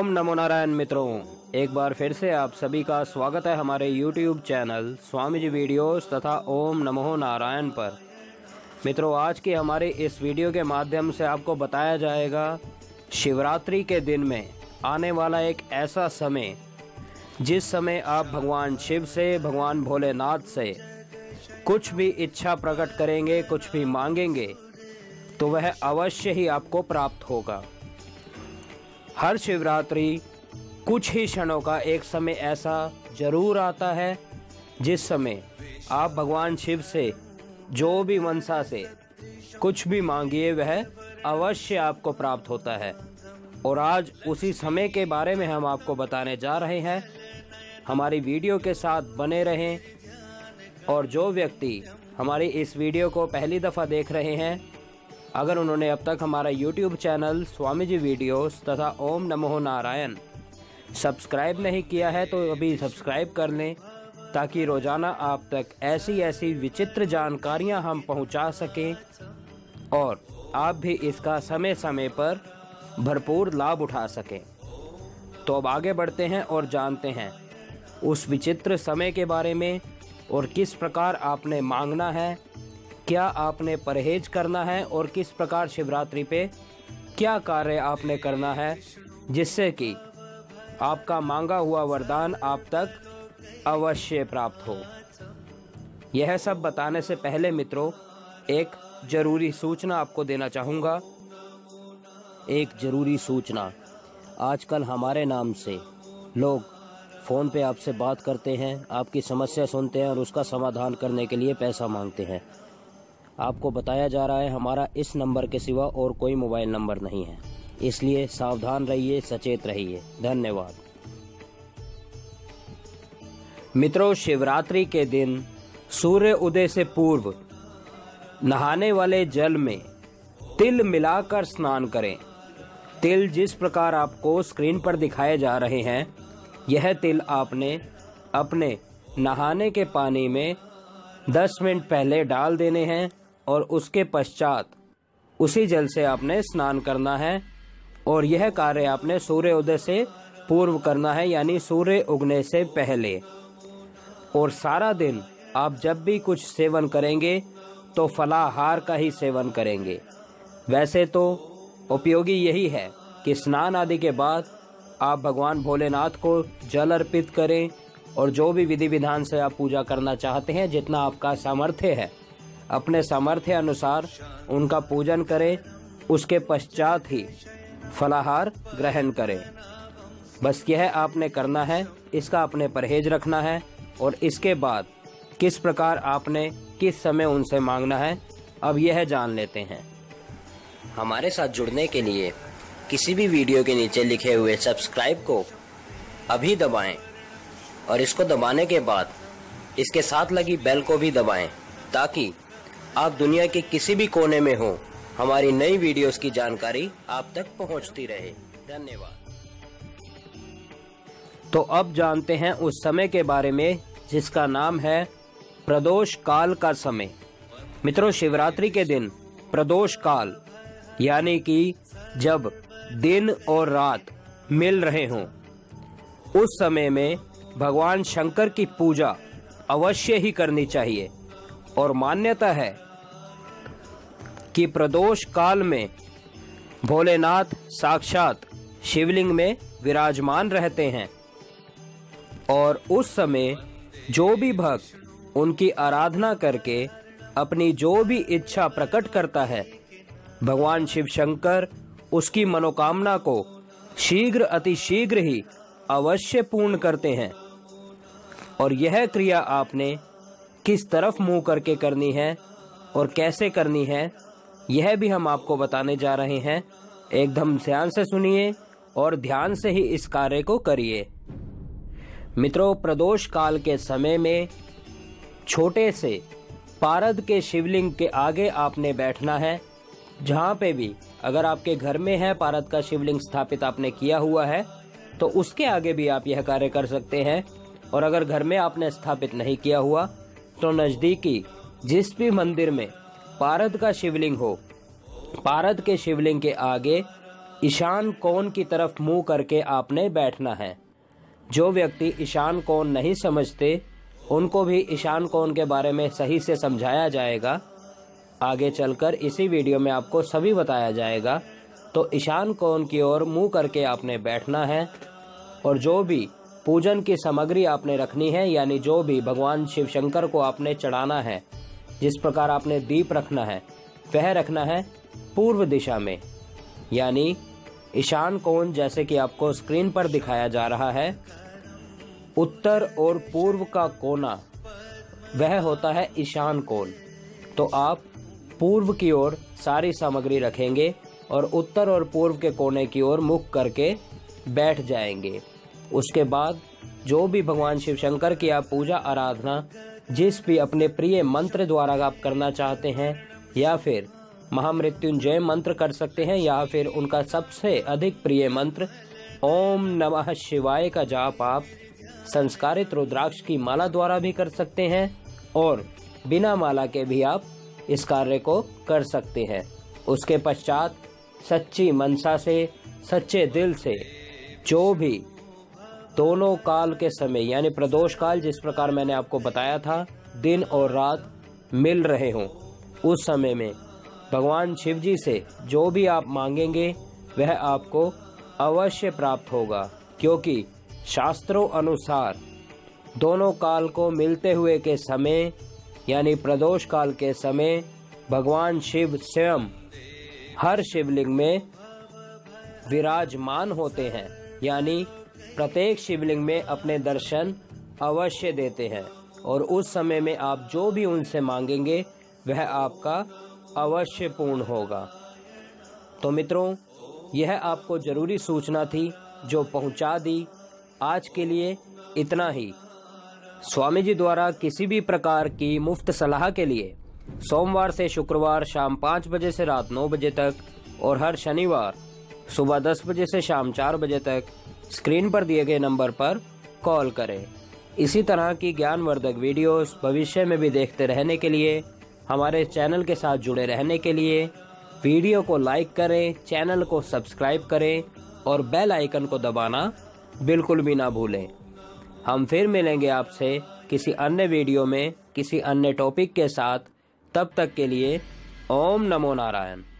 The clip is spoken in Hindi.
ओम नमो नारायण। मित्रों, एक बार फिर से आप सभी का स्वागत है हमारे YouTube channel Swami ji videos तथा ओम नमो नारायण पर। मित्रों, आज की हमारे इस वीडियो के माध्यम से आपको बताया जाएगा शिवरात्रि के दिन में आने वाला एक ऐसा समय जिस समय आप भगवान शिव से, भगवान भोलेनाथ से कुछ भी इच्छा प्रकट करेंगे, कुछ भी मांगेंगे तो वह अवश्य ही आपको प्राप्त होगा। हर शिवरात्रि कुछ ही क्षणों का एक समय ऐसा जरूर आता है जिस समय आप भगवान शिव से जो भी मनसा से कुछ भी मांगिए वह अवश्य आपको प्राप्त होता है। और आज उसी समय के बारे में हम आपको बताने जा रहे हैं। हमारी वीडियो के साथ बने रहें। और जो व्यक्ति हमारी इस वीडियो को पहली दफ़ा देख रहे हैं, अगर उन्होंने अब तक हमारा YouTube channel Swami ji videos तथा ओम नमो नारायण सब्सक्राइब नहीं किया है तो अभी सब्सक्राइब कर लें, ताकि रोज़ाना आप तक ऐसी ऐसी विचित्र जानकारियां हम पहुंचा सकें और आप भी इसका समय समय पर भरपूर लाभ उठा सकें। तो अब आगे बढ़ते हैं और जानते हैं उस विचित्र समय के बारे में और किस प्रकार आपने मांगना है, क्या आपने परहेज करना है और किस प्रकार शिवरात्रि पे क्या कार्य आपने करना है जिससे कि आपका मांगा हुआ वरदान आप तक अवश्य प्राप्त हो। यह सब बताने से पहले मित्रों, एक जरूरी सूचना आपको देना चाहूँगा। एक जरूरी सूचना, आजकल हमारे नाम से लोग फ़ोन पे आपसे बात करते हैं, आपकी समस्या सुनते हैं और उसका समाधान करने के लिए पैसा मांगते हैं। आपको बताया जा रहा है हमारा इस नंबर के सिवा और कोई मोबाइल नंबर नहीं है, इसलिए सावधान रहिए, सचेत रहिए। धन्यवाद। मित्रों, शिवरात्रि के दिन सूर्य उदय से पूर्व नहाने वाले जल में तिल मिलाकर स्नान करें। तिल जिस प्रकार आपको स्क्रीन पर दिखाए जा रहे हैं, यह तिल आपने अपने नहाने के पानी में 10 मिनट पहले डाल देने हैं और उसके पश्चात उसी जल से आपने स्नान करना है। और यह कार्य आपने सूर्य उदय से पूर्व करना है, यानी सूर्य उगने से पहले। और सारा दिन आप जब भी कुछ सेवन करेंगे तो फलाहार का ही सेवन करेंगे। वैसे तो उपयोगी यही है कि स्नान आदि के बाद आप भगवान भोलेनाथ को जल अर्पित करें और जो भी विधि विधान से आप पूजा करना चाहते हैं, जितना आपका सामर्थ्य है, अपने सामर्थ्य अनुसार उनका पूजन करें। उसके पश्चात ही फलाहार ग्रहण करें। बस यह आपने करना है, इसका आपने परहेज रखना है। और इसके बाद किस प्रकार आपने किस समय उनसे मांगना है, अब यह जान लेते हैं। हमारे साथ जुड़ने के लिए किसी भी वीडियो के नीचे लिखे हुए सब्सक्राइब को अभी दबाएं और इसको दबाने के बाद इसके साथ लगी बेल को भी दबाएं, ताकि आप दुनिया के किसी भी कोने में हो, हमारी नई वीडियोस की जानकारी आप तक पहुंचती रहे। धन्यवाद। तो अब जानते हैं उस समय के बारे में जिसका नाम है प्रदोष काल का समय। मित्रों, शिवरात्रि के दिन प्रदोष काल यानी कि जब दिन और रात मिल रहे हों, उस समय में भगवान शंकर की पूजा अवश्य ही करनी चाहिए। और मान्यता है कि प्रदोष काल में भोलेनाथ साक्षात शिवलिंग में विराजमान रहते हैं। और उस समय जो भी भक्त उनकी आराधना करके अपनी जो भी इच्छा प्रकट करता है, भगवान शिव शंकर उसकी मनोकामना को शीघ्र अतिशीघ्र ही अवश्य पूर्ण करते हैं। और यह क्रिया आपने किस तरफ मुंह करके करनी है और कैसे करनी है, यह भी हम आपको बताने जा रहे हैं। एकदम ध्यान से सुनिए और ध्यान से ही इस कार्य को करिए। मित्रों, प्रदोष काल के समय में छोटे से पारद के शिवलिंग के आगे आपने बैठना है। जहाँ पे भी अगर आपके घर में है पारद का शिवलिंग स्थापित आपने किया हुआ है, तो उसके आगे भी आप यह कार्य कर सकते हैं। और अगर घर में आपने स्थापित नहीं किया हुआ तो नज़दीकी जिस भी मंदिर में पारद का शिवलिंग हो, पारद के शिवलिंग के आगे ईशान कोण की तरफ मुंह करके आपने बैठना है। जो व्यक्ति ईशान कोण नहीं समझते उनको भी ईशान कोण के बारे में सही से समझाया जाएगा। आगे चलकर इसी वीडियो में आपको सभी बताया जाएगा। तो ईशान कोण की ओर मुंह करके आपने बैठना है और जो भी पूजन की सामग्री आपने रखनी है, यानी जो भी भगवान शिव शंकर को आपने चढ़ाना है, जिस प्रकार आपने दीप रखना है वह रखना है पूर्व दिशा में, यानी ईशान कोण जैसे कि आपको स्क्रीन पर दिखाया जा रहा है। उत्तर और पूर्व का कोना वह होता है ईशान कोण। तो आप पूर्व की ओर सारी सामग्री रखेंगे और उत्तर और पूर्व के कोने की ओर मुख करके बैठ जाएंगे। उसके बाद जो भी भगवान शिव शंकर की आप पूजा आराधना जिस भी अपने प्रिय मंत्र द्वारा आप करना चाहते हैं, या फिर महामृत्युंजय मंत्र कर सकते हैं, या फिर उनका सबसे अधिक प्रिय मंत्र ओम नमः शिवाय का जाप आप संस्कारित रुद्राक्ष की माला द्वारा भी कर सकते हैं और बिना माला के भी आप इस कार्य को कर सकते हैं। उसके पश्चात सच्ची मनसा से, सच्चे दिल से जो भी दोनों काल के समय, यानी प्रदोष काल जिस प्रकार मैंने आपको बताया था, दिन और रात मिल रहे हों, उस समय में भगवान शिव जी से जो भी आप मांगेंगे वह आपको अवश्य प्राप्त होगा। क्योंकि शास्त्रों अनुसार दोनों काल को मिलते हुए के समय, यानी प्रदोष काल के समय, भगवान शिव स्वयं हर शिवलिंग में विराजमान होते हैं, यानी प्रत्येक शिवलिंग में अपने दर्शन अवश्य देते हैं और उस समय में आप जो भी उनसे मांगेंगे वह आपका अवश्य पूर्ण होगा। तो मित्रों, यह आपको जरूरी सूचना थी जो पहुंचा दी। आज के लिए इतना ही। स्वामी जी द्वारा किसी भी प्रकार की मुफ्त सलाह के लिए सोमवार से शुक्रवार शाम 5 बजे से रात 9 बजे तक और हर शनिवार सुबह 10 बजे से शाम 4 बजे तक स्क्रीन पर दिए गए नंबर पर कॉल करें। इसी तरह की ज्ञानवर्धक वीडियोस भविष्य में भी देखते रहने के लिए, हमारे चैनल के साथ जुड़े रहने के लिए वीडियो को लाइक करें, चैनल को सब्सक्राइब करें और बेल आइकन को दबाना बिल्कुल भी ना भूलें। हम फिर मिलेंगे आपसे किसी अन्य वीडियो में किसी अन्य टॉपिक के साथ। तब तक के लिए ओम नमो नारायण।